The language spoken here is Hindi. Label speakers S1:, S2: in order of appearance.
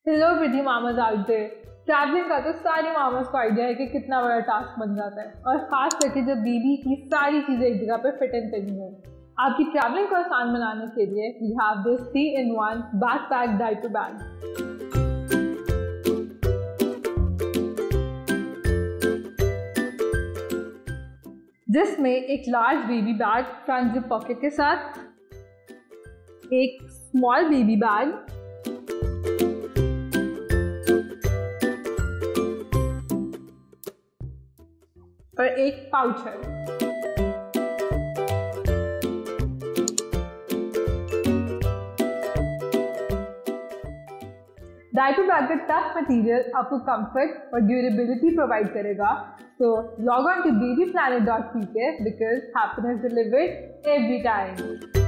S1: Hello Preeti mamas out there. Travelling का तो सारी मामाज को आइडिया है कि कितना बड़ा टास्क बन जाता है, और खास करके जब बेबी की सारी चीजें एक जगह पे फिट इन करनी हो। आपकी ट्रैवलिंग को आसान बनाने के लिए we have this 3-in-1 backpack diaper bag, जिसमें एक large baby bag front zip pocket के साथ, एक स्मॉल बेबी बैग, और एक पाउच है। डायपर बैग का टफ मटेरियल आपको कंफर्ट और ड्यूरेबिलिटी प्रोवाइड करेगा। So log on to babyplanet.pk because happiness delivered every time.